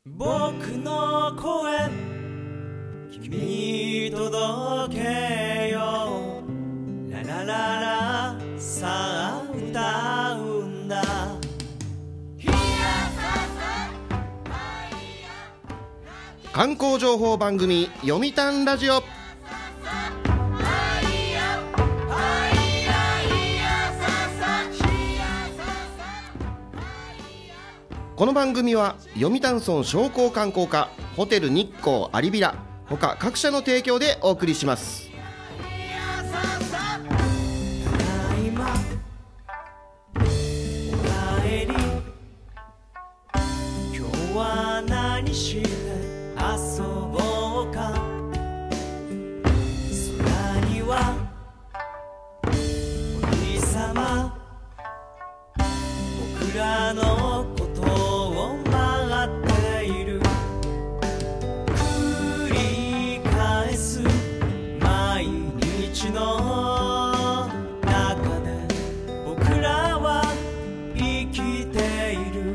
僕の声君に届けよララララさあ歌うんだ。 観光情報番組読谷ラジオ。この番組は読谷村商工観光課、ホテル日光有ビラ他各社の提供でお送りします。 今日は何して遊ぼうか。空にはお日様僕らのことを待っている。繰り返す毎日の中で僕らは生きている。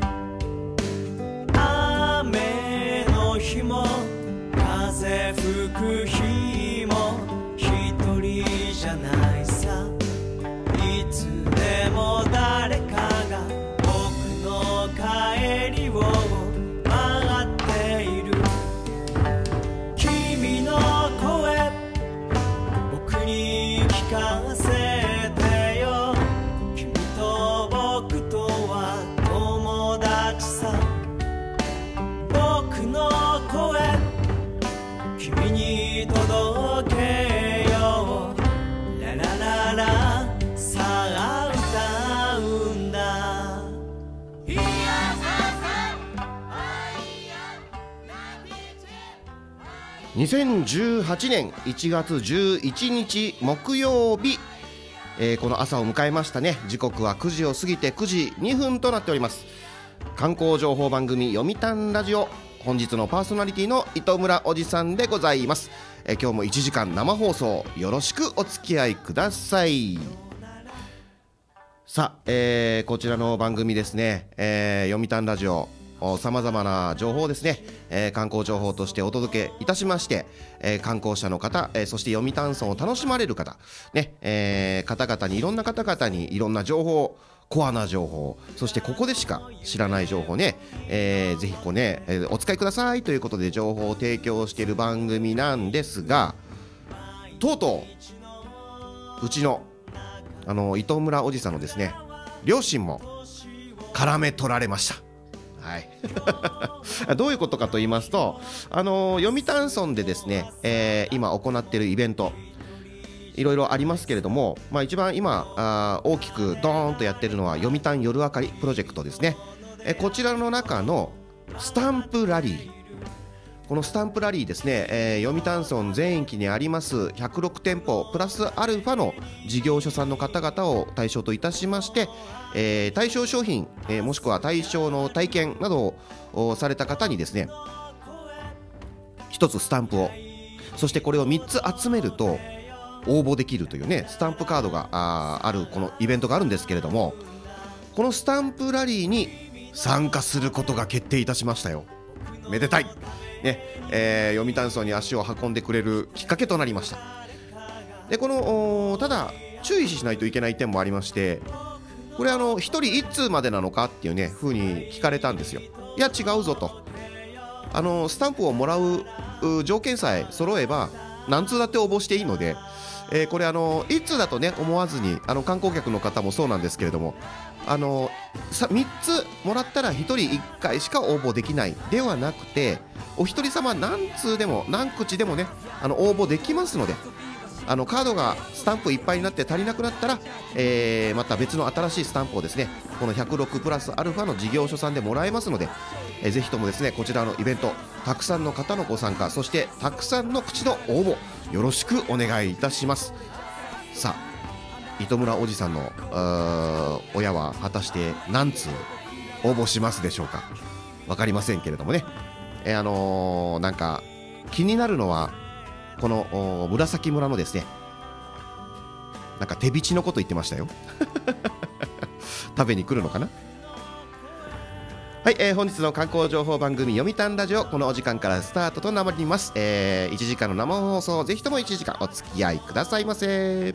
雨の日も風吹く日も一人じゃないさ。いつでも誰かが僕の帰りを待っている。君の声僕に聞かせてよ。君と僕とは友達さ。僕の声君に届けよララララさあ歌うんだ。 2018年1月11日木曜日、この朝を迎えましたね。時刻は9時を過ぎて9時2分となっております。観光情報番組読谷ラジオ、本日のパーソナリティの糸村おじさんでございます。今日も1時間生放送よろしくお付き合いください。さあ、こちらの番組ですね、読谷ラジオさまざまな情報をですね、観光情報としてお届けいたしまして、観光者の方、そして読谷村を楽しまれる方、ね、方々にいろんな方々にいろんな情報、コアな情報、そしてここでしか知らない情報ね、ぜひこうね、お使いくださいということで情報を提供している番組なんですが、とうとううちの糸村おじさんのですね両親も絡め取られました。はい、どういうことかと言いますと、読谷村でですね、今行っているイベントいろいろありますけれども、一番今大きくドーンとやってるのは読谷夜明かりプロジェクトですね。こちらの中のスタンプラリー、このスタンプラリーですね、読谷村全域にあります106店舗プラスアルファの事業所さんの方々を対象といたしまして、対象商品、もしくは対象の体験などをされた方にですね一つスタンプを、そしてこれを3つ集めると応募できるというねスタンプカードがあるこのイベントがあるんですけれども、このスタンプラリーに参加することが決定いたしましたよ。めでたいね、読谷村に足を運んでくれるきっかけとなりました。でこのただ注意しないといけない点もありまして、これ1人1通までなのかっていうね風に聞かれたんですよ。いや違うぞと、スタンプをもらう条件さえ揃えば何通だって応募していいので、これ1通だとね思わずに観光客の方もそうなんですけれども、3つもらったら1人1回しか応募できないではなくて、お一人様何通でも何口でもね応募できますので、カードがスタンプいっぱいになって足りなくなったら、また別の新しいスタンプをですねこの106プラスアルファの事業所さんでもらえますので、ぜひともですねこちらのイベントたくさんの方のご参加、そしてたくさんの口の応募よろしくお願いいたします。さあ糸村おじさんの親は果たして何通応募しますでしょうか。分かりませんけれどもね、なんか気になるのはこの紫村のですねなんか手びちのこと言ってましたよ食べに来るのかな。 はい、本日の観光情報番組読谷ラジオ、このお時間からスタートとなります。1時間の生放送、ぜひとも1時間お付き合いくださいませ。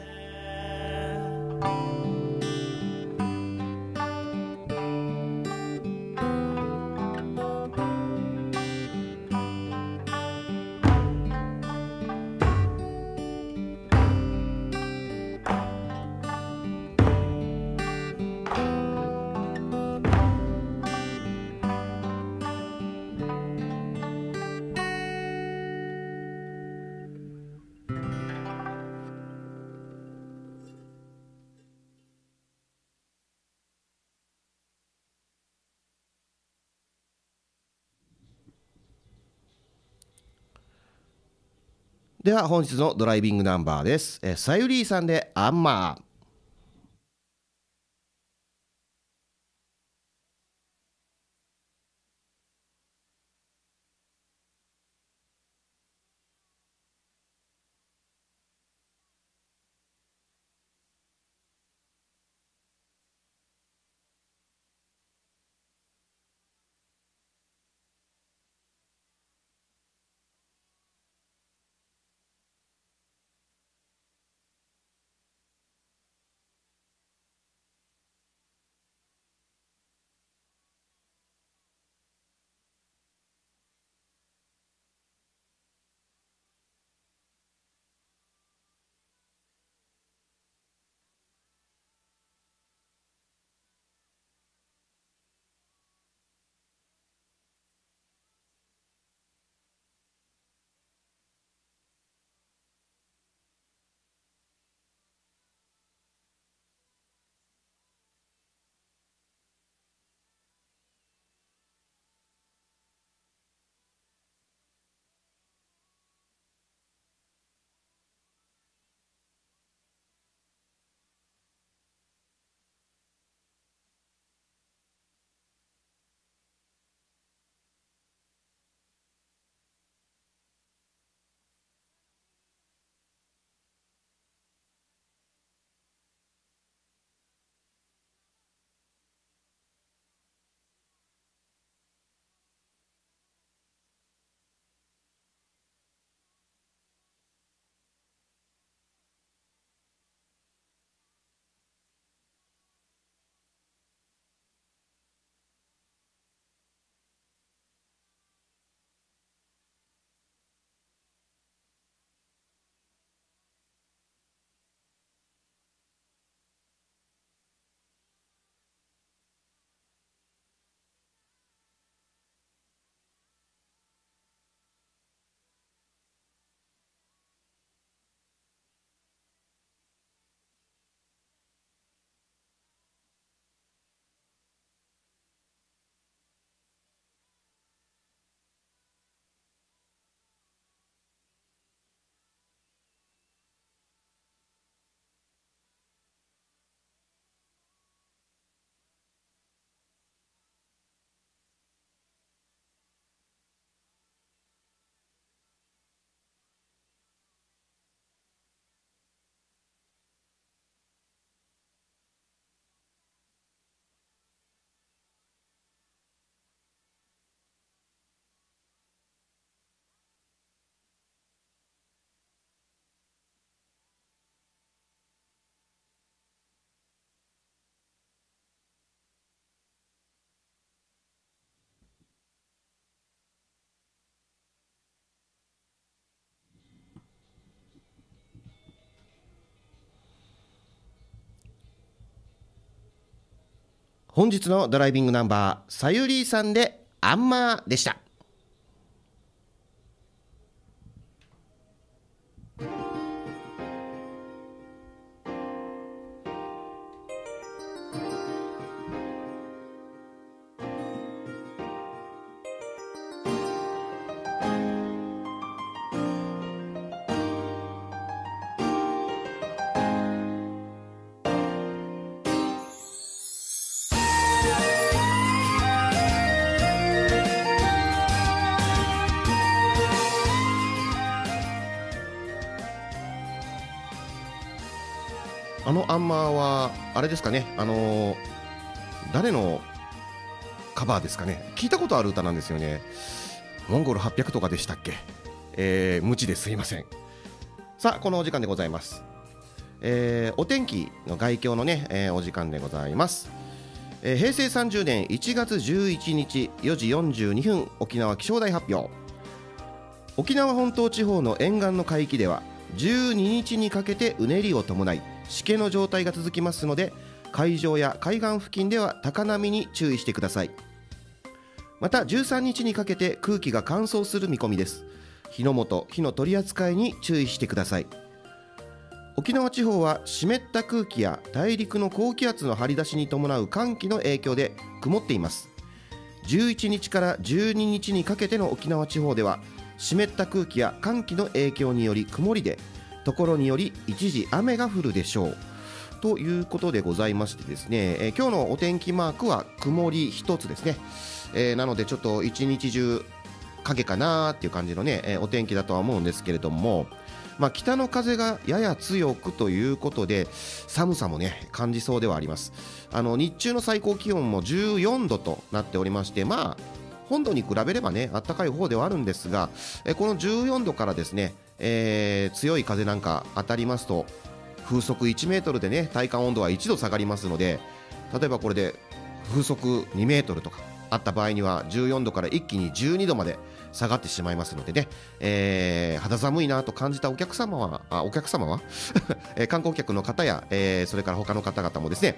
では本日のドライビングナンバーです。さゆりーさんでアンマー。本日のドライビングナンバー、さゆりーさんでアンマーでした。アンマーはあれですかね、誰のカバーですかね。聞いたことある歌なんですよね。モンゴル800とかでしたっけ。無知ですいません。さあこのお時間でございます。お天気の概況のね、お時間でございます。平成30年1月11日4時42分沖縄気象台発表。沖縄本島地方の沿岸の海域では12日にかけてうねりを伴いしけの状態が続きますので、海上や海岸付近では高波に注意してください。また13日にかけて空気が乾燥する見込みです。火の元、火の取り扱いに注意してください。沖縄地方は湿った空気や大陸の高気圧の張り出しに伴う寒気の影響で曇っています。11日から12日にかけての沖縄地方では湿った空気や寒気の影響により曇りで、ところにより一時雨が降るでしょうということでございましてですね、今日のお天気マークは曇り一つですね。なのでちょっと一日中影かなーっていう感じのね、お天気だとは思うんですけれども、北の風がやや強くということで寒さもね感じそうではあります。日中の最高気温も14度となっておりまして、本土に比べればね暖かい方ではあるんですが、この14度からですね、強い風なんか当たりますと風速1メートルでね体感温度は1度下がりますので、例えばこれで風速2メートルとかあった場合には14度から一気に12度まで下がってしまいますのでね、肌寒いなと感じたお客様は観光客の方や、それから他の方々もですね、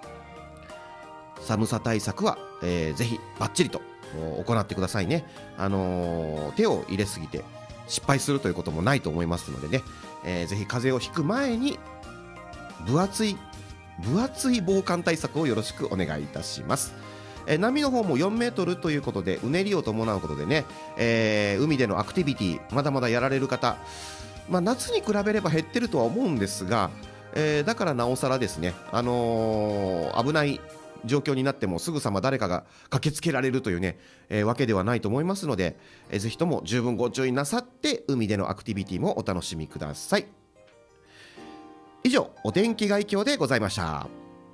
寒さ対策は、ぜひバッチリと行ってくださいね。手を入れすぎて失敗するということもないと思いますのでね、ぜひ風邪をひく前に分厚い防寒対策をよろしくお願いいたします。波の方も4メートルということでうねりを伴うことでね、海でのアクティビティまだまだやられる方、夏に比べれば減ってるとは思うんですが、だからなおさらですね、危ない状況になってもすぐさま誰かが駆けつけられるというね、わけではないと思いますので、ぜひとも十分ご注意なさって海でのアクティビティもお楽しみください。以上お天気概況でございました。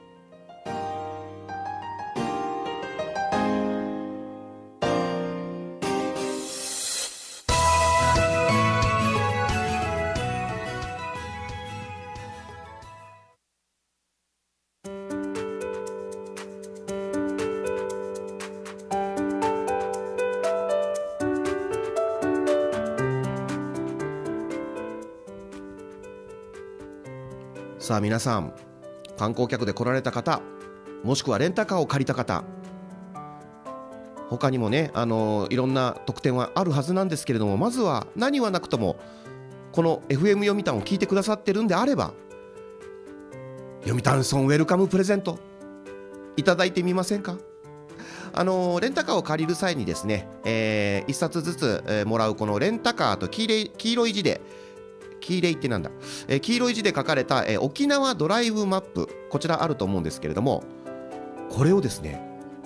さあ皆さん、観光客で来られた方、もしくはレンタカーを借りた方、他にもね、いろんな特典はあるはずなんですけれども、まずは何はなくともこの FM 読谷を聞いてくださってるんであれば、読谷村ウェルカムプレゼントいただいてみませんか。レンタカーを借りる際にですね、1冊ずつ、もらうこのレンタカーと黄色い字で黄色い字で書かれた、沖縄ドライブマップ、こちらあると思うんですけれども、これをですね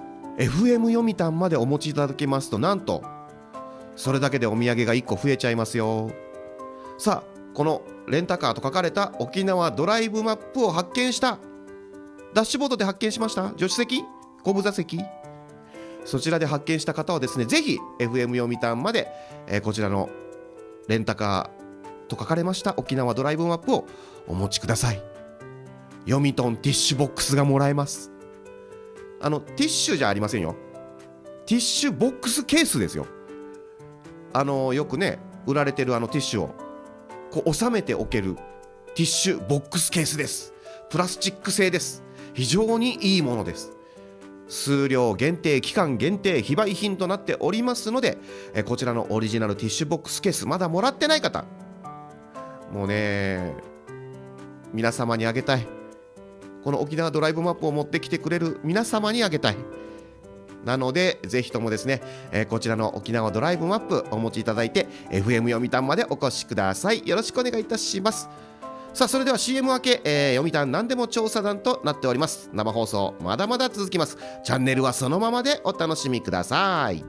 FM 読谷までお持ちいただけますと、なんとそれだけでお土産が1個増えちゃいますよ。さあこのレンタカーと書かれた沖縄ドライブマップを発見した、ダッシュボードで発見しました、助手席、後部座席、そちらで発見した方はですね、ぜひ FM 読谷まで、こちらのレンタカーと書かれました沖縄ドライブマップをお持ちください。読谷ティッシュボックスがもらえます。ティッシュじゃありませんよ、ティッシュボックスケースですよ。よくね売られてるティッシュをこう収めておけるティッシュボックスケースです。プラスチック製です。非常にいいものです。数量限定、期間限定、非売品となっておりますので、こちらのオリジナルティッシュボックスケースまだもらってない方、もうね皆様にあげたい。この沖縄ドライブマップを持ってきてくれる皆様にあげたい。なのでぜひともですね、こちらの沖縄ドライブマップお持ちいただいて FM 読谷までお越しください。よろしくお願いいたします。さあそれでは CM 明け、読谷何でも調査団となっております。生放送まだまだ続きます。チャンネルはそのままでお楽しみください。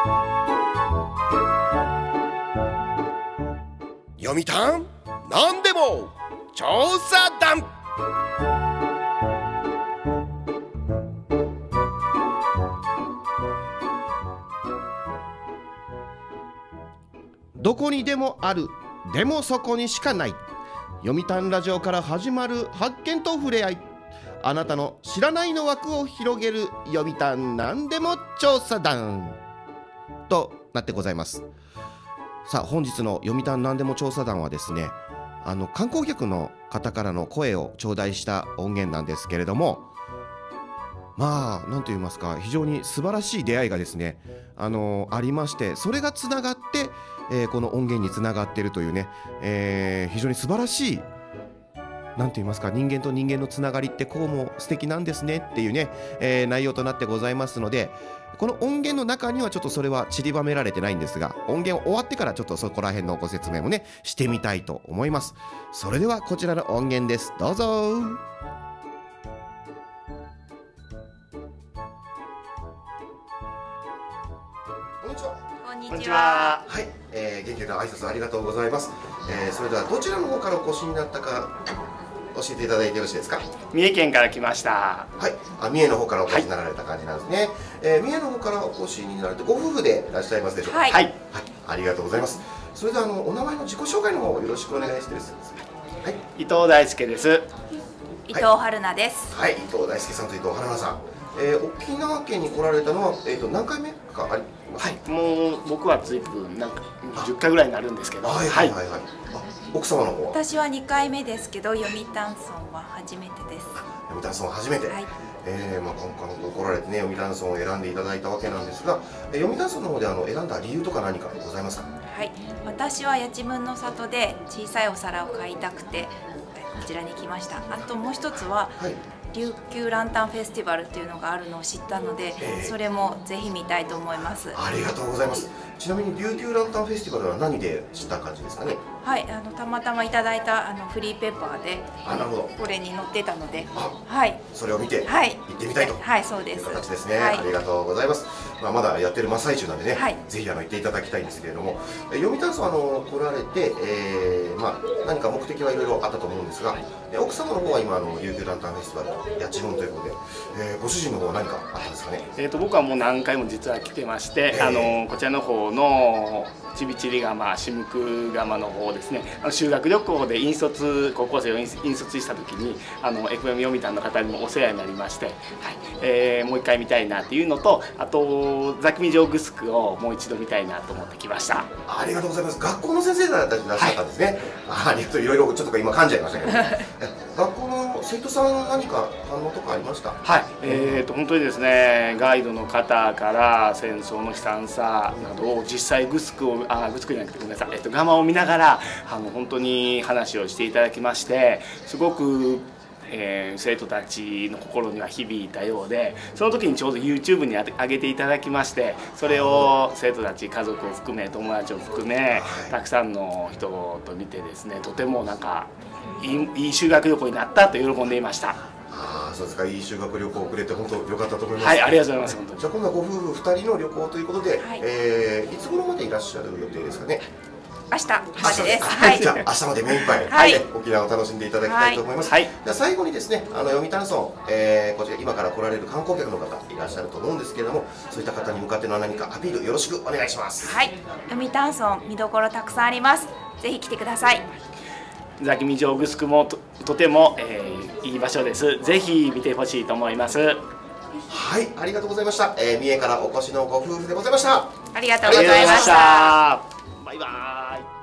読谷なんでも調査団。どこにでもある、でもそこにしかない。読谷ラジオから始まる発見と触れ合い、あなたの知らないの枠を広げる読谷なんでも調査団となってございます。さあ、本日の読谷なんでも調査団はですね、観光客の方からの声を頂戴した音源なんですけれども、まあ何と言いますか、非常に素晴らしい出会いがですね、ありまして、それがつながって、この音源につながっているというね、非常に素晴らしい、なんと言いますか、人間と人間のつながりってこうも素敵なんですねっていうね、内容となってございますので、この音源の中にはちょっとそれは散りばめられてないんですが、音源終わってからちょっとそこら辺のご説明もねしてみたいと思います。それではこちらの音源です。どうぞ。こんにちは。 こんにちは。 はい、元気な挨拶ありがとうございます。それではどちらの方からお越しになったか教えていただいてよろしいですか。 三重県から来ました。 はい、三重の方からお越しになられた感じなんですね。三重の方からお越しになられてご夫婦でいらっしゃいますでしょうか。 はい、 はい、ありがとうございます。それではお名前の自己紹介の方よろしくお願いしてです。はい、 伊藤大輔です。 伊藤春菜です。 はい、伊藤大輔さんと伊藤春菜さん。沖縄県に来られたのは何回目かありますか。 はい、もう僕は随分なんか10回ぐらいになるんですけど。 はいはいはいはい。奥様の方は。 私は2回目ですけど、読谷村は初めてです。 読谷村初めて。はい。まあ今回来られてね、読谷村を選んでいただいたわけなんですが、読谷村の方で選んだ理由とか何かございますか。 はい。私は八千分の里で小さいお皿を買いたくてこちらに来ました。あともう一つは、はい、琉球ランタンフェスティバルっていうのがあるのを知ったので、それもぜひ見たいと思います。 ありがとうございます。ちなみに琉球ランタンフェスティバルは何で知った感じですかね。 はい、たまたまいただいたフリーペーパーで、 なるほど、 これに載ってたので、はい、 それを見て、 はい、 行ってみたいと、 はい、そうです。 いう形ですね。 はい、 ありがとうございます。まだやってる真っ最中なんでね、 はい、 ぜひ行っていただきたいんですけれども、読谷村来られて、何か目的はいろいろあったと思うんですが、奥様の方は今琉球ランタンフェスティバル八千分ということで、ご主人の方は何かあったんですかね。 僕はもう何回も実は来てまして、こちらの方のちびちり窯、しむく窯の方ですね、修学旅行で高校生を引率した時にFM 読谷の方にもお世話になりまして、はい、もう一回見たいなっていうのと、あと座組城グスクをもう一度見たいなと思ってきました。 ありがとうございます。学校の先生だったらっしゃったんですね。はい、ありがとう。いろいろちょっと今噛んじゃいましたけど学校の生徒さん何か反応とかありました。 はい、本当にですね、ガイドの方から戦争の悲惨さなどを実際グスクじゃなくてごめんなさい、ガマを見ながら本当に話をしていただきまして、すごく生徒たちの心には響いたようで、その時にちょうど YouTube に上げていただきまして、それを生徒たち、家族を含め友達を含めたくさんの人と見てですね、とてもなんかいい修学旅行になったと喜んでいました。 そうですか。いい修学旅行をくれて本当良かったと思います。 はい、ありがとうございます。本当に。 じゃあ今度はご夫婦2人の旅行ということで、 はい、 いつ頃までいらっしゃる予定ですかね。 明日までです。はい。 じゃあ明日まで目いっぱい、 はい、 沖縄を楽しんでいただきたいと思います。 はい。 じゃあ最後にですね、読谷村、こちら今から来られる観光客の方いらっしゃると思うんですけれども、そういった方に向かっての何かアピールよろしくお願いします。 はい。読谷村見どころたくさんあります。ぜひ来てください。 座組城グスクもとても、いい場所です。ぜひ見てほしいと思います。 はい、ありがとうございました。三重からお越しのご夫婦でございました。 ありがとうございました。 バイバイ。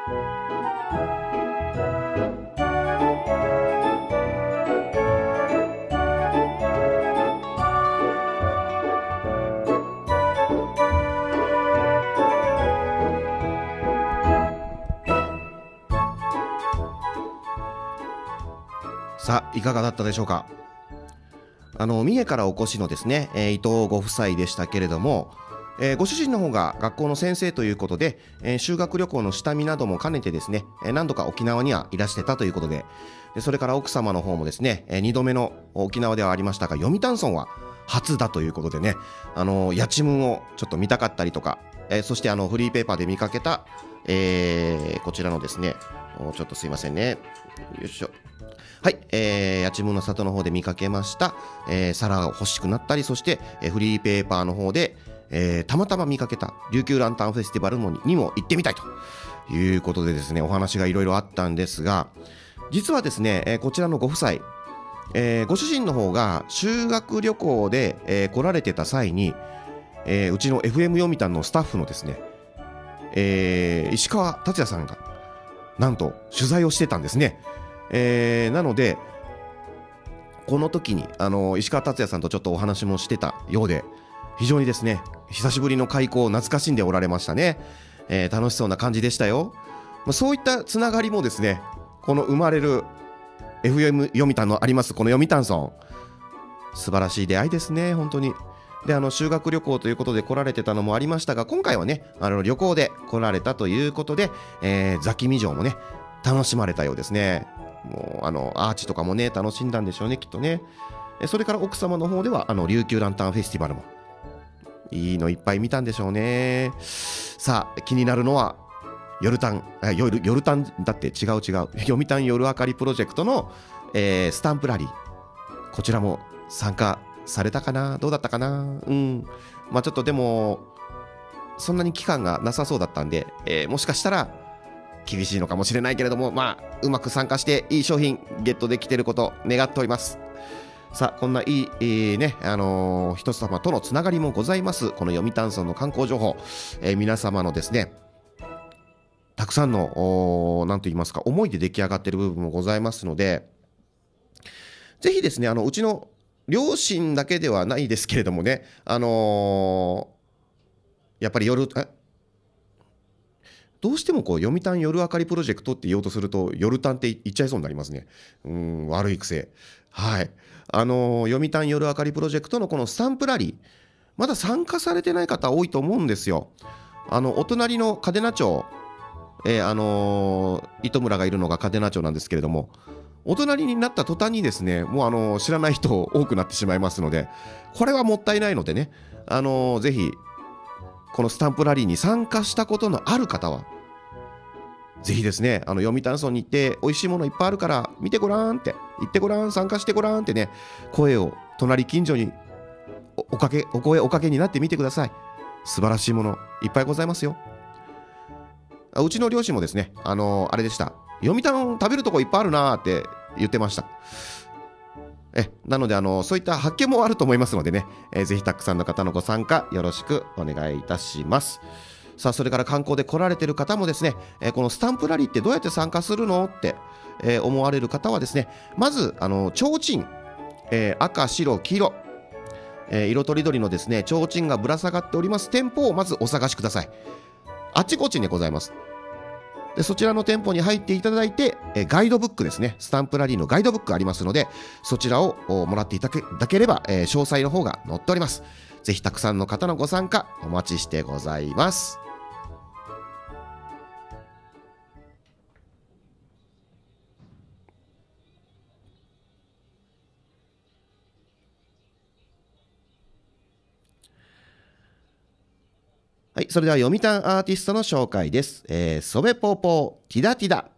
さあいかがだったでしょうか。三重からお越しのですね、伊藤ご夫妻でしたけれども、 ご主人の方が学校の先生ということで、修学旅行の下見なども兼ねてですね、何度か沖縄にはいらしてたということで、それから奥様の方もですね、2度目の沖縄ではありましたが、読谷村は初だということでね、やちむんをちょっと見たかったりとか、そしてフリーペーパーで見かけた、こちらのですね、ちょっとすいませんね、よいしょ、はい、やちむんの里の方で見かけました、皿が欲しくなったり、そして、フリーペーパーの方で、たまたま見かけた琉球ランタンフェスティバルにも行ってみたいということでですね、お話がいろいろあったんですが、実はですね、こちらのご夫妻、ご主人の方が修学旅行で、来られてた際に、うちの FM 読谷のスタッフのですね、石川達也さんがなんと取材をしてたんですね。なのでこの時に石川達也さんとちょっとお話もしてたようで、非常にですね久しぶりの開校を懐かしんでおられましたね。楽しそうな感じでしたよ。そういったつながりもですね、この生まれる FM 読谷のありますこの読谷村、素晴らしい出会いですね本当に。で修学旅行ということで来られてたのもありましたが、今回はね旅行で来られたということで、座喜味城もね楽しまれたようですね。もうアーチとかもね楽しんだんでしょうねきっとね。それから奥様の方では琉球ランタンフェスティバルもいいのいっぱい見たんでしょうね。さあ気になるのは夜タンだって違う読谷夜明かりプロジェクトの、スタンプラリー、こちらも参加されたかな、どうだったかな。ちょっとでもそんなに期間がなさそうだったんで、もしかしたら厳しいのかもしれないけれども、うまく参加していい商品ゲットできていること願っております。さあこんないい、ね人様とのつながりもございますこの読谷村の観光情報、皆様のですねたくさんの何と言いますか思いで出来上がっている部分もございますので、ぜひですねうちの両親だけではないですけれどもね、やっぱりどうしても読谷夜明かりプロジェクトって言おうとすると夜谷って言っちゃいそうになりますね。悪い癖。はい。読谷夜明かりプロジェクトのこのスタンプラリー、まだ参加されてない方多いと思うんですよ。お隣の嘉手納町、糸村がいるのが嘉手納町なんですけれども、お隣になった途端にですね、もう知らない人多くなってしまいますので、これはもったいないのでね、ぜひこのスタンプラリーに参加したことのある方はぜひですね読谷村に行って美味しいものいっぱいあるから見てごらんって、行ってごらん、参加してごらんってね、声を隣近所にお声おかけになってみてください。素晴らしいものいっぱいございますよ。うちの両親もですねあれでした、読谷食べるとこいっぱいあるなーって言ってました。なのでそういった発見もあると思いますのでね、ぜひたくさんの方のご参加よろしくお願いいたします。さあそれから観光で来られている方もですね、このスタンプラリーってどうやって参加するのって、思われる方はですね、まず提灯、赤白黄色、色とりどりのですね提灯がぶら下がっております店舗をまずお探しください。あちこちにございます。でそちらの店舗に入っていただいて、ガイドブックですね、スタンプラリーのガイドブックありますので、そちらをもらっていただければ、詳細の方が載っております。ぜひたくさんの方のご参加お待ちしてございます。はい、それでは読谷アーティストの紹介です。ソベポーポーティダティダ。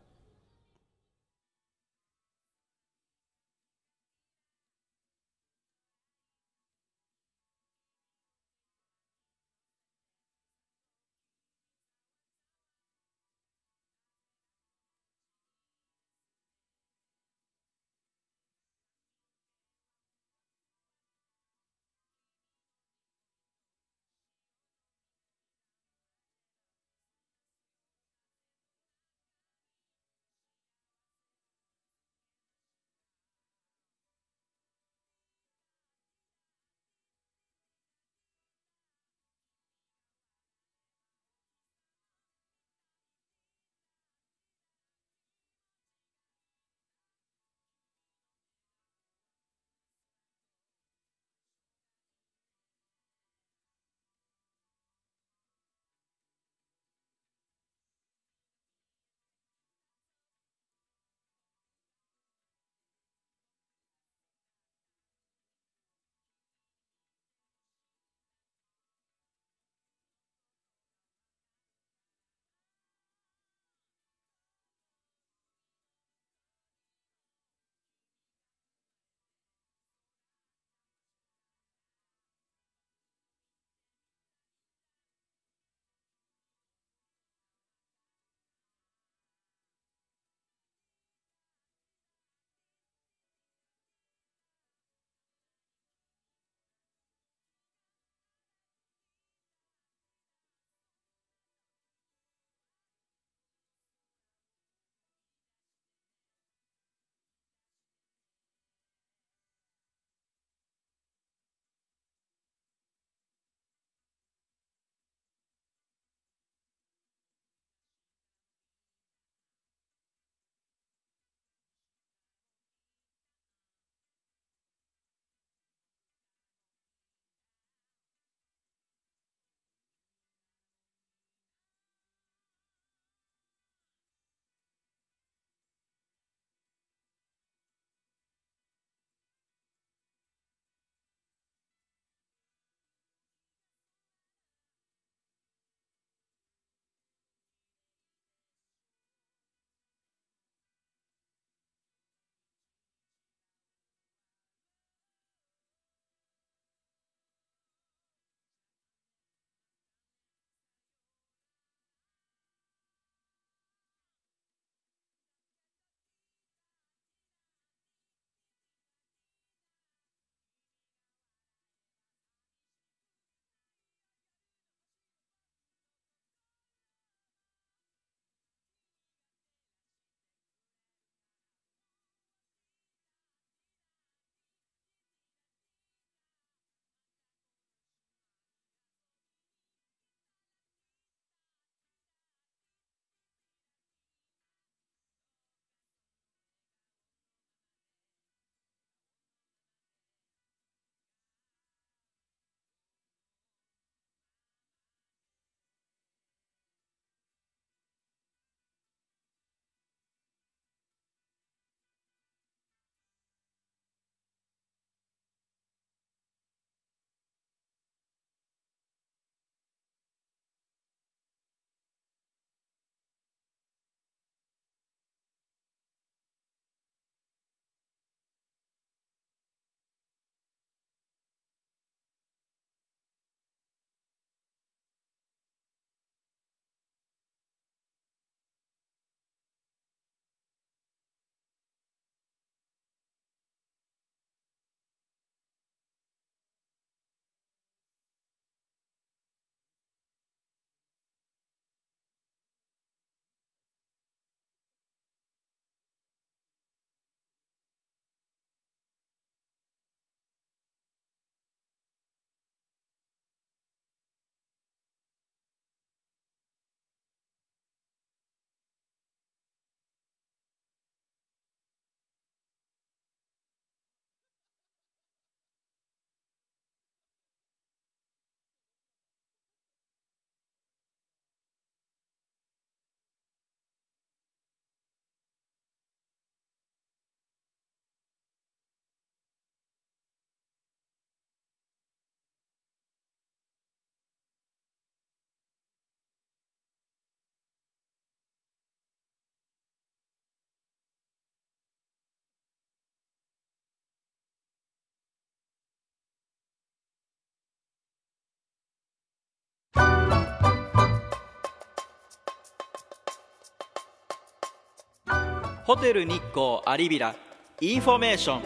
ホテル日光有ビラインフォメーション。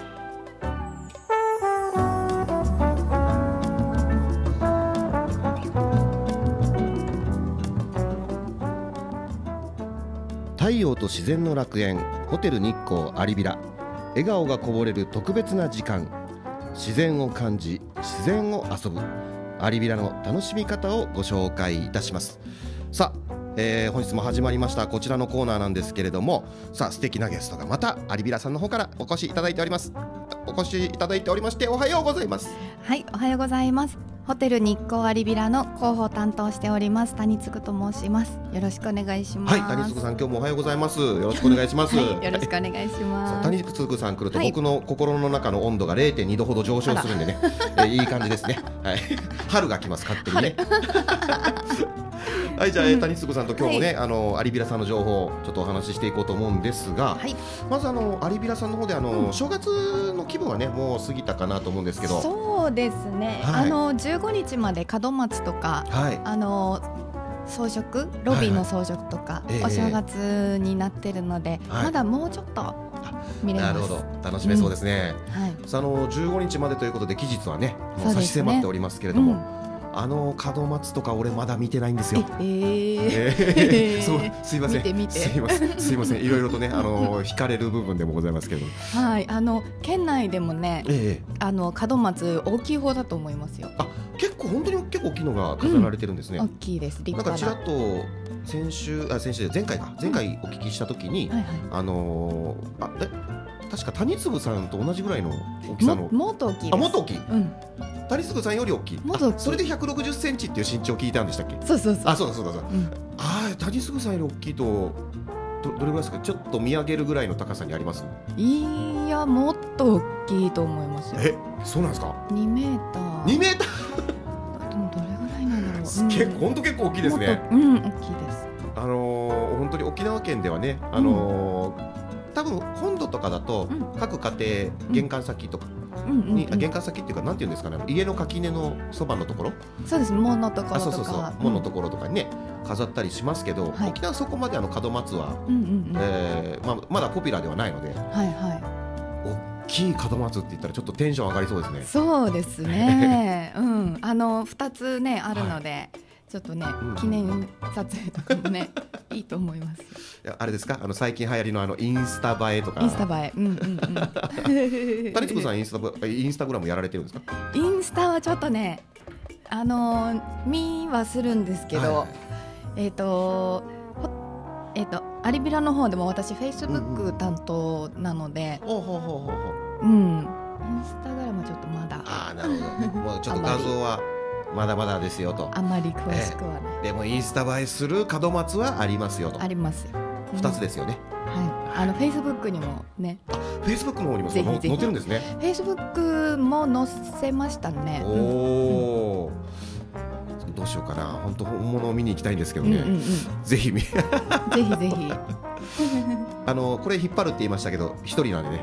太陽と自然の楽園ホテル日光有ビラ、笑顔がこぼれる特別な時間、自然を感じ自然を遊ぶ有ビラの楽しみ方をご紹介いたします。さあ、本日も始まりましたこちらのコーナーなんですけれども、さあ素敵なゲストがまた有ビラさんの方からお越しいただいております。お越しいただいておりまして、おはようございます。 はい、おはようございます。ホテル日光有ビラの広報担当しております谷嗣と申します。よろしくお願いします。 はい、谷嗣さん、今日もおはようございます。よろしくお願いします。 はい、よろしくお願いします。 谷嗣さん来ると、 はい、 僕の心の中の温度が 0.2 度ほど上昇するんでね、いい感じですね。はい、春が来ます、勝手にね。はい、じゃあ、谷嗣さんと今日もね、はい、有ビラさんの情報をちょっとお話ししていこうと思うんですが、はい、まず有ビラさんの方で正月の気分はねもう過ぎたかなと思うんですけど。 そうですね、はい、15日まで門松とか、はい、装飾ロビーの装飾とか、はいはい、お正月になってるので、まだもうちょっと見れます。なるほど、 楽しめそうですね。はい、15日までということで期日はねもう差し迫っておりますけれども、門松とか俺まだ見てないんですよ。そうすいません、すいません、いろいろとね惹かれる部分でもございますけど、 はい、県内でもね、門松大きい方だと思いますよ。 あ、結構本当に結構大きいのが飾られてるんですね。 大きいです、立派な。 なんかちらっと先週で前回お聞きしたときに、確か谷嗣さんと同じぐらいの大きさの、 もっと大きいです。 もっと大きい、谷嗣さんより大きい。それで160センチっていう身長を聞いたんでしたっけ。 そうそうそう。 あ、そうだ。谷嗣さんより大きいとどれぐらいですか。ちょっと見上げるぐらいの高さにあります。 いや、もっと大きいと思いますよ。 そうなんですか。 2メーター。 2メーター。でもどれぐらいなんだろう。 本当結構大きいですね。 大きいです。 本当に沖縄県ではね、多分本土とかだと各家庭玄関先とかに、玄関先っていうかなんていうんですかね、家の垣根のそばのところ、 そうです、門のところとか、 門のところとかにね飾ったりしますけど、沖縄はそこまで門松はまだポピュラーではないので、大きい門松って言ったらちょっとテンション上がりそうですね。 そうですね。2つねあるので、ちょっとね、記念撮影とかもねいいと思います。 あれですか、最近流行りのインスタ映えとか。 インスタ映え。 谷嗣さんインスタグラムやられてるんですか。 インスタはちょっとね見はするんですけど、有ビラの方でも私フェイスブック担当なので、インスタグラムちょっとまだ。 なるほど。もうちょっと画像はまだまだですよと。 あまり詳しくはない。 でもインスタ映えする門松はありますよと。 ありますよ。 2つですよね。 はい。フェイスブックにもね。 フェイスブックの方にも載ってるんですね。 フェイスブックも載せましたね。 おお。どうしようかな。本当本物を見に行きたいんですけどね。ぜひぜひ。これ引っ張るって言いましたけど一人なんでね。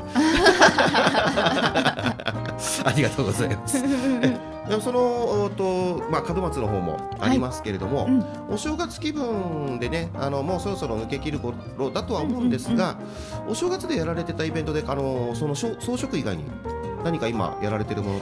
ありがとうございます。その門松の方もありますけれども、お正月気分でね、もうそろそろ抜け切る頃だとは思うんですが、お正月でやられてたイベントでその装飾以外に何か今やられてるものって。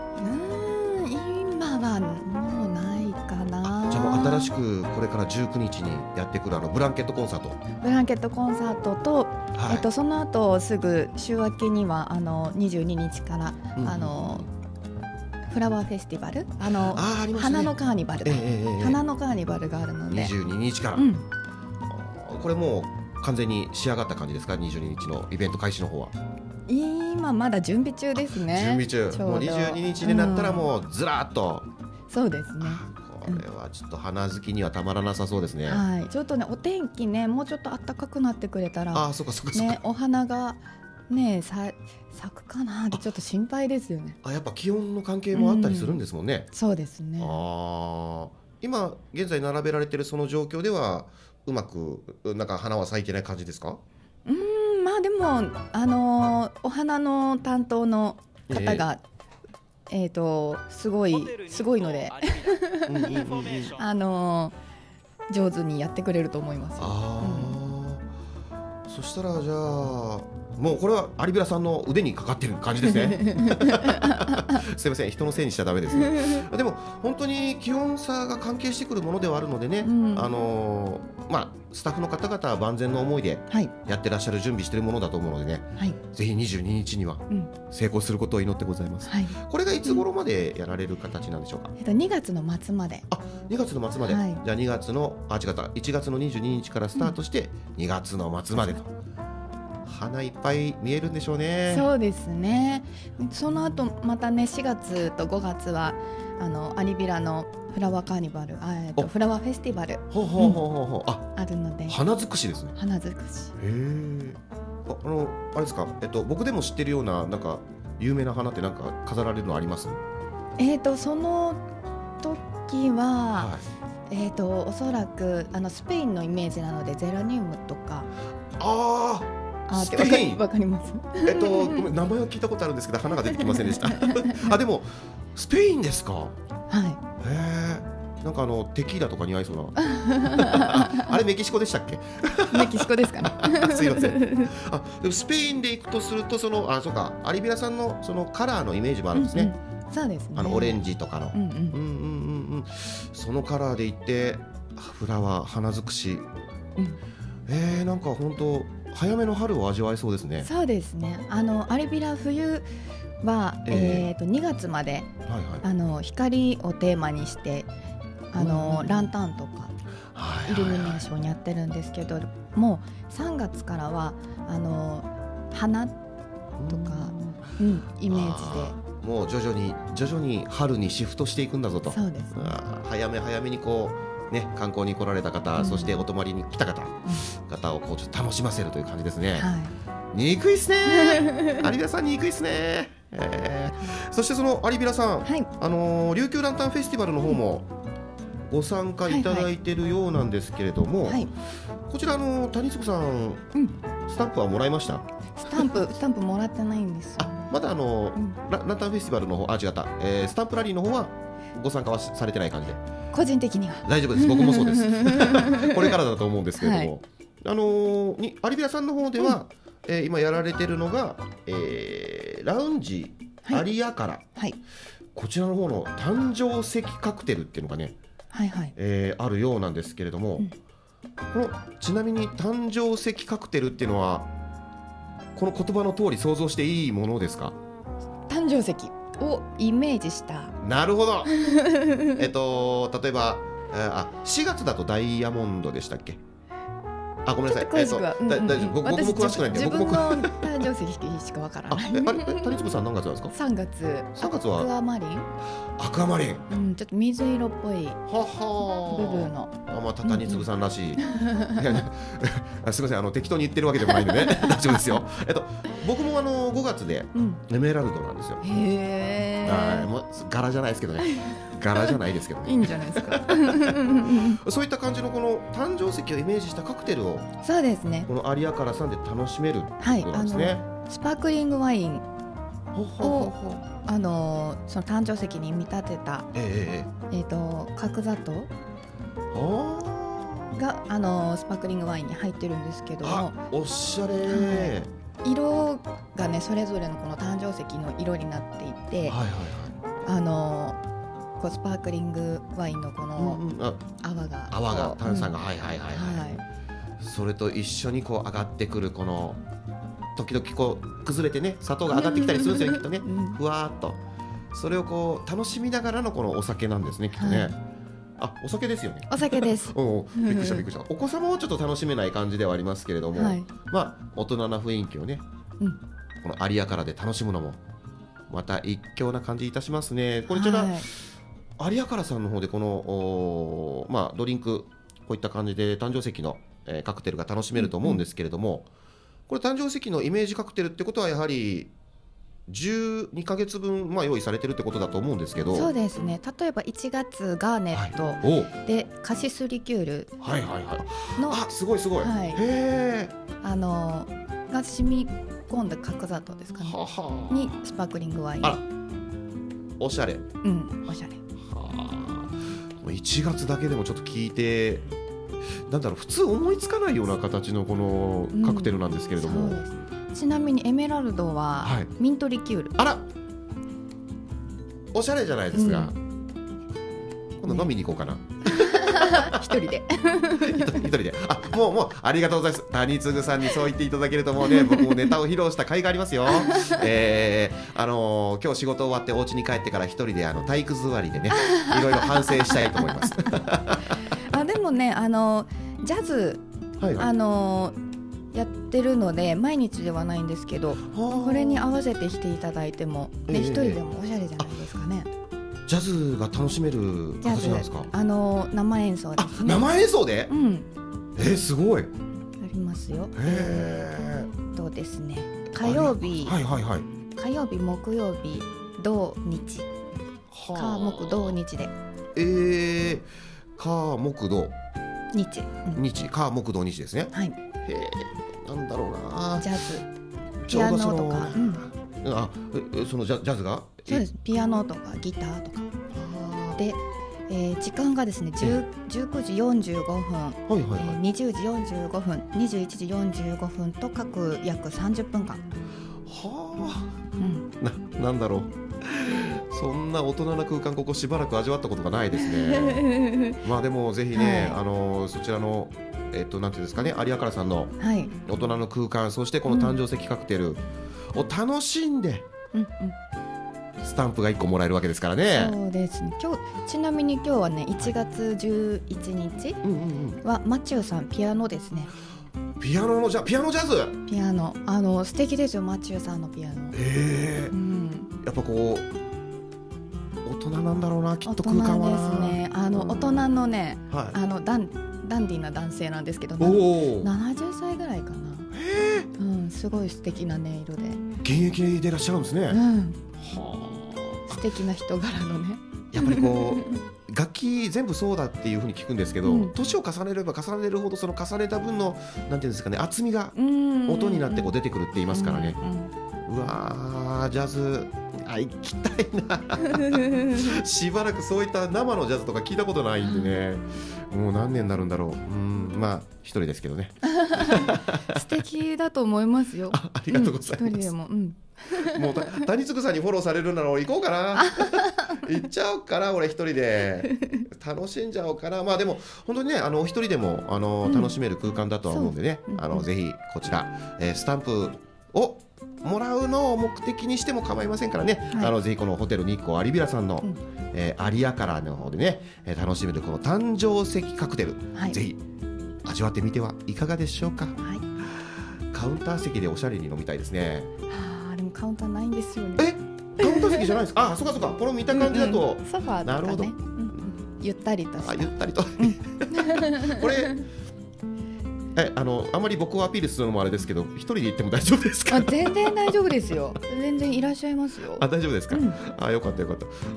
今はもうないかな。 じゃあもう新しくこれから19日にやってくるブランケットコンサート。 ブランケットコンサートと、その後すぐ週明けには22日から、フラワーフェスティバル、花のカーニバル、花のカーニバルがあるので 22日から、これもう完全に仕上がった感じですか。22日のイベント開始の方は今まだ準備中ですね。 準備中。もう22日になったらもうずらっと。 そうですね。 これはちょっと花好きにはたまらなさそうですね。 はい、ちょっとねお天気ねもうちょっと暖かくなってくれたら、ね、お花がね咲くかなってちょっと心配ですよね。 やっぱ気温の関係もあったりするんですもんね。 そうですね。 今現在並べられているその状況ではうまくなんか花は咲いてない感じですか。 まあでもお花の担当の方が、すごいので上手にやってくれると思います。 そしたらじゃあもうこれは有平さんの腕にかかってる感じですねすいません、人のせいにしちゃダメですねでも本当に気温差が関係してくるものではあるのでね、スタッフの方々は万全の思いでやってらっしゃる準備しているものだと思うのでね、ぜひ22日には成功することを祈ってございます、これがいつ頃までやられる形なんでしょうか。 2月の末まで。 2月の末まで、じゃあ2月の1月の22日からスタートして2月の末までと、花いっぱい見えるんでしょうね。 そうですね。その後またね、4月と5月はアリビラのフラワーカーニバル、フラワーフェスティバルあるので。 花尽くしですね。 花尽くし。 あれですか、僕でも知ってるようななんか有名な花ってなんか飾られるのあります？ その時は、おそらくスペインのイメージなのでゼラニウムとか。 スペインわかります。 ごめん、名前は聞いたことあるんですけど花が出てきませんでしたでもスペインですか。なんかテキーラとかに合いそうなあれメキシコでしたっけメキシコですかねすいません。でもスペインで行くとするとそうか、有平さんのそのカラーのイメージもあるんですね。 そうですね。 オレンジとかのそのカラーで行ってフラワー花尽くし、なんか本当早めの春を味わえそうですね。 そうですね。アリビラ冬は、2月まで、光をテーマにしてランタンとかイルミネーションやってるんですけど、もう3月からは花とか、イメージでもう徐々に春にシフトしていくんだぞと。 そうですね。 早めにこうね、観光に来られた方、そしてお泊まりに来た方をこうちょっと楽しませるという感じですね。憎いっすね有平さん憎いっすね。そしてその有平さん、琉球ランタンフェスティバルの方もご参加いただいているようなんですけれども、こちら谷坪さん、スタンプはもらいました？ スタンプもらってないんですよ。 まだランタンフェスティバルの方、違った、スタンプラリーの方はご参加はされてない感じで。 個人的には大丈夫です。僕もそうですこれからだと思うんですけれども、有平さんの方では、今やられているのが、ラウンジアリアカラ、こちらの方の誕生石カクテルっていうのがね、あるようなんですけれども、ちなみに誕生石カクテルっていうのはこの言葉の通り想像していいものですか？ 誕生石をイメージした。 なるほど例えば4月だとダイヤモンドでしたっけ？ごめんなさい。 詳しくは僕も詳しくないんで。 自分の誕生石しかわからない。 谷坪さん何月なんですか ？3月。 3月はアクアマリン。 アクアマリン。 ちょっと水色っぽい。ブルーの。 また谷坪さんらしい。すみません、適当に言ってるわけでもないんでね。大丈夫ですよ。僕も5月でエメラルドなんですよ。もう柄じゃないですけどね。柄じゃないですけどね。 いいんじゃないですか。 そういった感じのこの誕生石をイメージしたカクテルを、 そうですね。 この有アカラさんで楽しめることなんですね。 スパークリングワインをその誕生石に見立てた角砂糖がスパークリングワインに入ってるんですけども、 おしゃれ。 色がね、それぞれのこの誕生石の色になっていて、スパークリングワインのこの泡が炭酸がそれと一緒にこう上がってくる、この時々こう崩れてね、砂糖が上がってきたりするんですよね、きっとね、ふわーっとそれをこう楽しみながらのこのお酒なんですね、きっとね。お酒ですよね。 お酒です。 びっくりしたびっくりした。お子様はちょっと楽しめない感じではありますけれども、大人な雰囲気をね、この有アカラで楽しむのもまた一興な感じいたしますね。これじゃあ有アカラさんの方でこのドリンク、こういった感じで誕生石のカクテルが楽しめると思うんですけれども、これ誕生石のイメージカクテルってことはやはり12ヶ月分用意されてるってことだと思うんですけど。 そうですね。例えば1月ガーネットでカシスリキュールのすごいすごい、 が染み込んだ角砂糖ですかねにスパークリングワイン。 おしゃれ。 おしゃれ。 1月だけでもちょっと聞いてなんだろう、普通思いつかないような形のこのカクテルなんですけれども、 そうです。ちなみにエメラルドはミントリキュール、 あらおしゃれじゃないですか、今度飲みに行こうかな、 一人で一人で、もうありがとうございます。谷次さんにそう言っていただけるともうね、僕もネタを披露した甲斐がありますよ。今日仕事終わってお家に帰ってから一人で体育座りでね、いろいろ反省したいと思いますでもね、ジャズ、やってるので毎日ではないんですけど、これに合わせて来ていただいても、一人でもおしゃれじゃないですかね。 ジャズが楽しめる形なんですか？ 生演奏ですね。 生演奏で？すごい。ありますよ。ですね。火曜日、火曜日、木曜日、土日、火木土日で。 火木土日、 火木土日ですね。 はい。 なんだろうな。 ジャズ、ピアノとか。 そのジャズが？ そうです。ピアノとかギターとか。で、時間がですね、19時45分、20時45分、21時45分と各約30分間。 なんだろう。そんな大人な空間、ここしばらく味わったことがないですね。まあでもぜひね、そちらのなんていうんですかね、有明からさんの大人の空間、そしてこの誕生石カクテルを楽しんで、スタンプが1個もらえるわけですからね。 そうですね。ちなみに今日はね、1月11日はマチューさん、ピアノですね。 ピアノジャズ。 ピアノ、素敵ですよ、マチューさんのピアノ。 やっぱこう大人なんだろうな、きっと空間はな。 大人ですね。大人のね、ダンディーな男性なんですけど、70歳ぐらいかな。すごい素敵な音色で。 現役でいらっしゃるんですね。 素敵な人柄のね。 やっぱりこう楽器全部そうだっていうふうに聞くんですけど、年を重ねれば重ねるほどその重ねた分のなんていうんですかね、厚みが音になってこう出てくるって言いますからね。うわー、ジャズ行きたいなしばらくそういった生のジャズとか聞いたことないんでね、もう何年になるんだろう。まあ一人ですけどね素敵だと思いますよ。 ありがとうございます。 一人でも、 もう谷次さんにフォローされるなら俺行こうかな行っちゃおうかな、俺一人で楽しんじゃおうかな。まあでも本当にね、お一人でも楽しめる空間だとは思うんでね、ぜひこちら、スタンプをもらうのを目的にしても構いませんからね、ぜひこのホテル日光有明さんの、有明からの方でね、楽しめるこの誕生石カクテル、ぜひ味わってみてはいかがでしょうか。カウンター席でおしゃれに飲みたいですね。 でもカウンターないんですよね。 カウンター席じゃないですか。そうかそうか、この見た感じだと、 ソファーとかね、なるほど、ゆったりとした。 ゆったりとこれあまり僕をアピールするのもあれですけど、一人で行っても大丈夫ですか？ 全然大丈夫ですよ。全然いらっしゃいますよ。 大丈夫ですか？よかったよかった。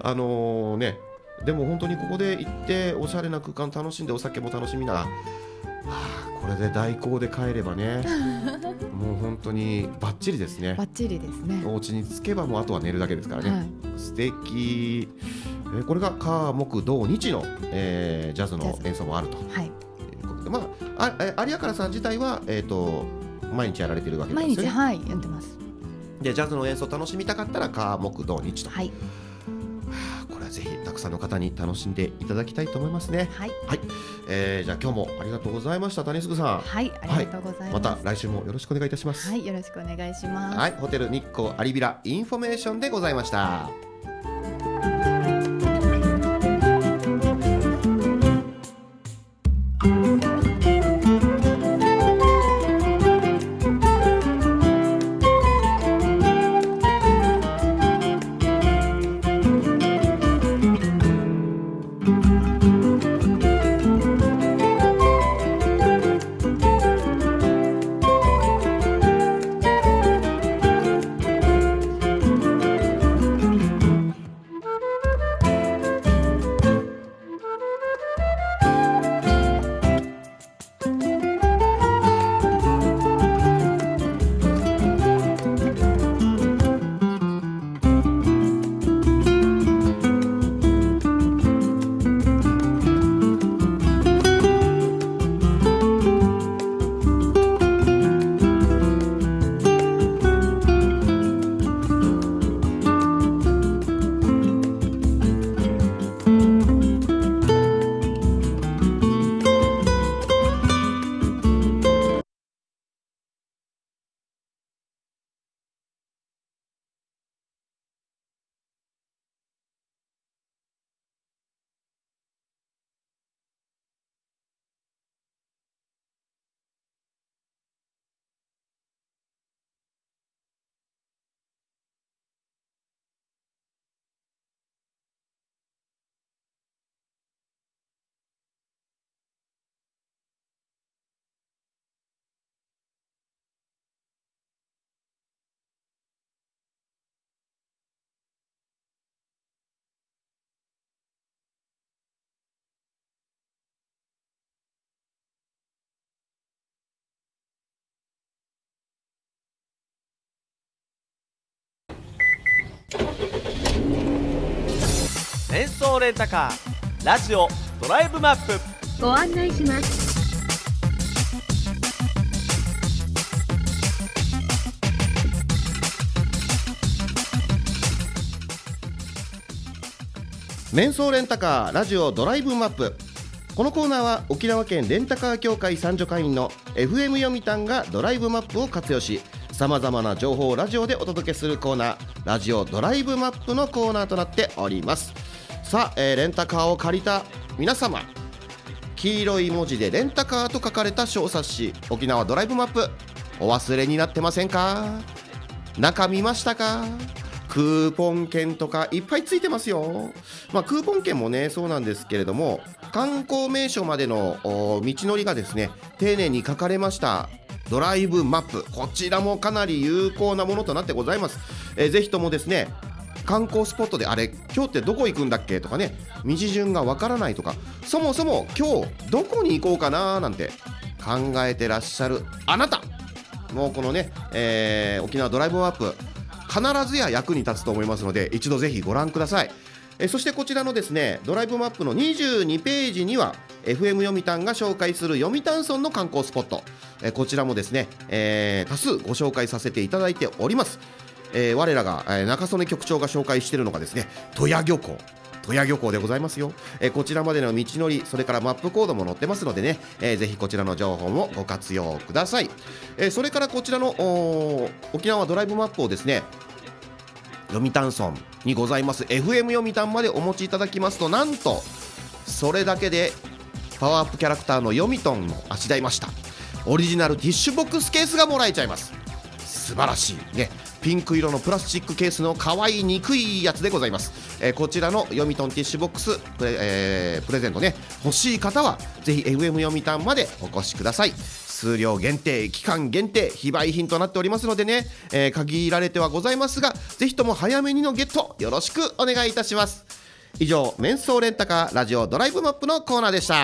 ね、でも本当にここで行っておしゃれな空間楽しんで、お酒も楽しみながら、これで代行で帰ればねもう本当にバッチリですね。 バッチリですね。 お家に着けばもうあとは寝るだけですからね、素敵。これが火木土日の、ジャズの演奏もあると。まあ、有明さん自体は、毎日やられているわけですよね。 毎日、やってます。 でジャズの演奏を楽しみたかったら火木土日と、これはぜひたくさんの方に楽しんでいただきたいと思いますね。じゃあ今日もありがとうございました、谷次さん。 ありがとうございます。 また来週もよろしくお願いいたします。 よろしくお願いします。 ホテル日光有明インフォメーションでございました。 メンソーレンタカーラジオドライブマップご案内します。 メンソーレンタカーラジオドライブマップ。このコーナーは沖縄県レンタカー協会参助会員の FM 読谷がドライブマップを活用し、さまざまな情報をラジオでお届けするコーナー、ラジオドライブマップのコーナーとなっております。さあ、レンタカーを借りた皆様、黄色い文字でレンタカーと書かれた小冊子、沖縄ドライブマップお忘れになってませんか？中見ましたか？クーポン券とかいっぱいついてますよ。クーポン券もねそうなんですけれども、観光名所までの道のりがですね丁寧に書かれましたドライブマップ、こちらもかなり有効なものとなってございます。ぜひともですね、観光スポットであれ今日ってどこ行くんだっけとかね、道順がわからないとか、そもそも今日どこに行こうかななんて考えてらっしゃるあなた、もうこのね、沖縄ドライブマップ必ずや役に立つと思いますので、一度ぜひご覧ください。そしてこちらのですねドライブマップの22ページには FM 読谷が紹介する読谷村の観光スポット、こちらもですね、多数ご紹介させていただいております。我らが、中曽根局長が紹介しているのがですね戸谷漁港でございますよ。こちらまでの道のり、それからマップコードも載ってますのでね、ぜひこちらの情報もご活用ください。それからこちらの沖縄ドライブマップをですね読谷村にございます FM 読谷までお持ちいただきますと、なんとそれだけでパワーアップキャラクターの読谷の足台真下オリジナルティッシュボックスケースがもらえちゃいます。素晴らしいね、ピンク色のプラスチックケースの可愛い憎いやつでございます。こちらの読谷ティッシュボックスプレゼントね、欲しい方はぜひ FM 読谷までお越しください。数量限定、期間限定、非売品となっておりますのでね、限られてはございますが、ぜひとも早めにのゲットよろしくお願いいたします。以上、メンソーレンタカーラジオドライブマップのコーナーでした。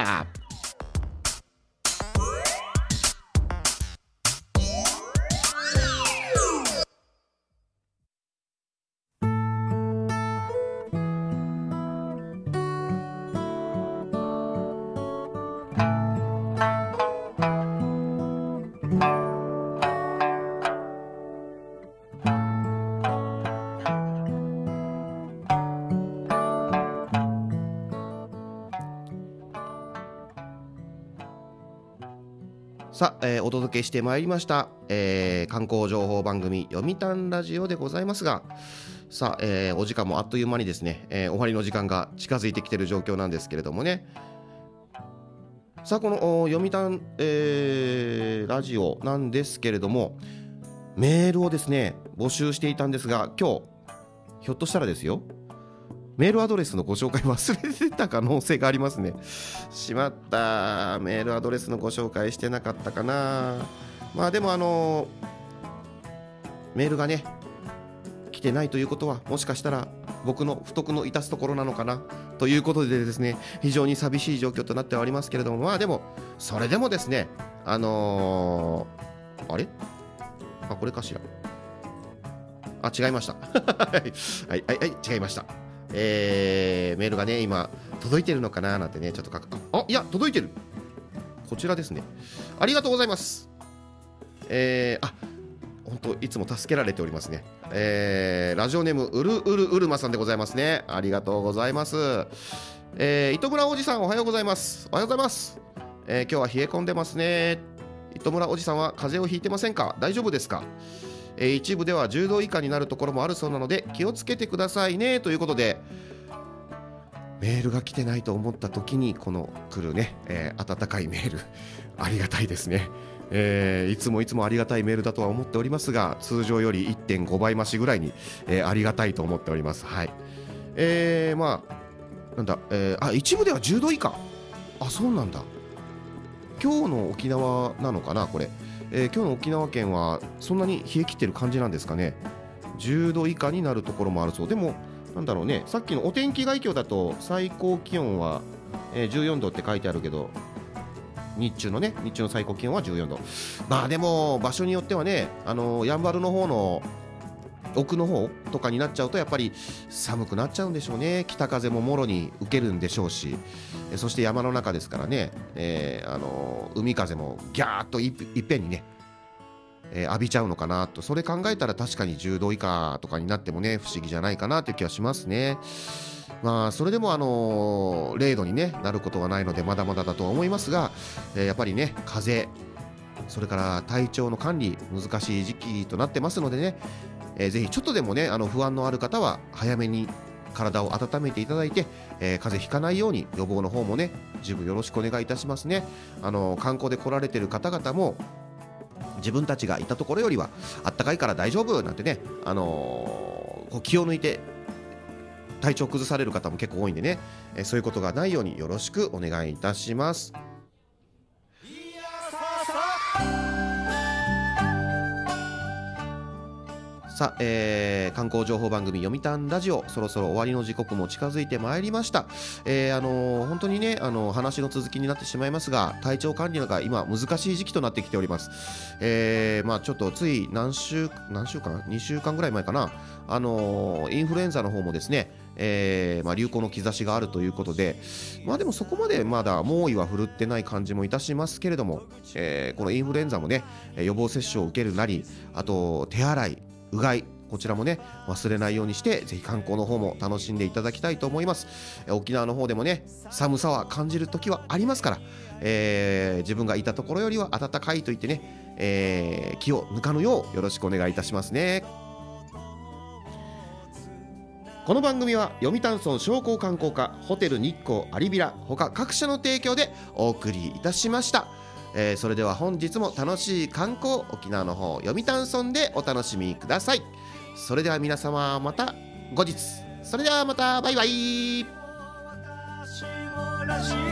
さあ、お届けしてまいりました、観光情報番組読谷ラジオでございますが、さあ、お時間もあっという間にですね、終わりの時間が近づいてきている状況なんですけれどもね。さあ、この読谷、ラジオなんですけれども、メールをですね募集していたんですが、今日ひょっとしたらですよ、メールアドレスのご紹介忘れてた可能性がありますね。しまった、メールアドレスのご紹介してなかったかな。でもメールがね来てないということは、もしかしたら僕の不徳の致すところなのかなということでですね、非常に寂しい状況となっておりますけれども、でもそれでもですねあれこれかしら、違いましたはい、違いました。メールがね今届いてるのかななんてねちょっといや届いてる、こちらですね。ありがとうございます。本当いつも助けられておりますね。ラジオネームうるまさんでございますね。ありがとうございます。糸村おじさん、おはようございます。おはようございます。今日は冷え込んでますね。糸村おじさんは風邪をひいてませんか？大丈夫ですか？一部では10度以下になるところもあるそうなので気をつけてくださいねということで、メールが来てないと思った時にこの来るね、温かいメールありがたいですね。いつもありがたいメールだとは思っておりますが、通常より 1.5 倍増しぐらいに、ありがたいと思っております。はい。なんだ、一部では10度以下、そうなんだ。今日の沖縄なのかなこれ。今日の沖縄県はそんなに冷え切ってる感じなんですかね。10度以下になるところもあるそうでも、なんだろうね、さっきのお天気概況だと最高気温は、14度って書いてあるけど、日中の最高気温は14度。でも場所によってはね、やんばるの方の奥の方とかになっちゃうとやっぱり寒くなっちゃうんでしょうね。北風ももろに受けるんでしょうし、そして山の中ですからね、海風もギャーッといっぺんにね、浴びちゃうのかなと。それ考えたら確かに10度以下とかになってもね不思議じゃないかなという気はしますね。まあそれでも0度に、ね、なることはないのでまだまだだとは思いますが、やっぱりね風、それから体調の管理難しい時期となってますのでね、ぜひちょっとでもね不安のある方は早めに体を温めていただいて、風邪ひかないように予防の方もね十分よろしくお願いいたしますね。観光で来られてる方々も自分たちがいたところよりはあったかいから大丈夫なんてね、気を抜いて体調崩される方も結構多いんでね、そういうことがないようによろしくお願いいたします。さあ、観光情報番組読谷ラジオ、そろそろ終わりの時刻も近づいてまいりました。本当にね話の続きになってしまいますが、体調管理が今難しい時期となってきております。まあちょっとつい2週間ぐらい前かな、インフルエンザの方もですね、流行の兆しがあるということで、でもそこまでまだ猛威は振るってない感じもいたしますけれども、このインフルエンザもね予防接種を受けるなり、あと手洗い、うがい、こちらもね忘れないようにして、ぜひ観光の方も楽しんでいただきたいと思います。沖縄の方でもね寒さは感じる時はありますから、自分がいたところよりは暖かいと言ってね、気を抜かぬようよろしくお願いいたしますね。この番組は読谷村商工観光課、ホテル日光アリビラ他各社の提供でお送りいたしました。それでは本日も楽しい観光、沖縄の方読谷村でお楽しみください。それでは皆様また後日。それではまたバイバイ。